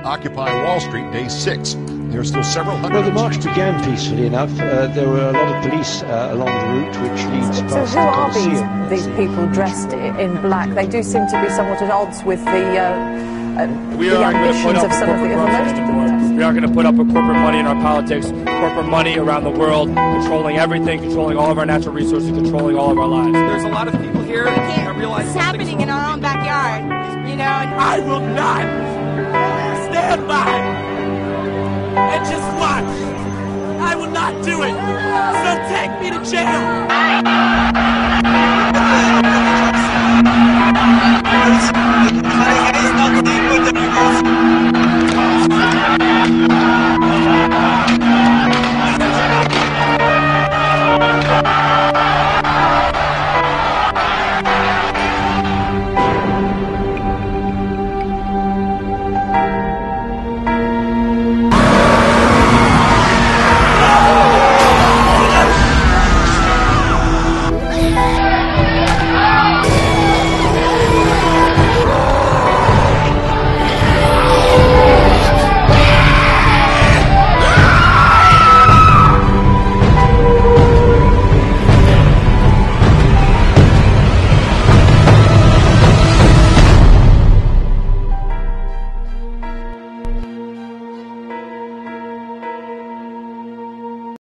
Occupy Wall Street, day 6. There are still several hundred. Well, the march began peacefully enough. There were a lot of police along the route which leads past the Colosseum. So who are these people dressed in black? They do seem to be somewhat at odds with the ambitions of some of the most of them. We aren't going to put up with corporate money in our politics, corporate money around the world, controlling everything, controlling all of our natural resources, controlling all of our lives. There's a lot of people here that realize it's happening in our own backyard, you know. And I will not stand by and just watch. I will not do it. So take me to jail.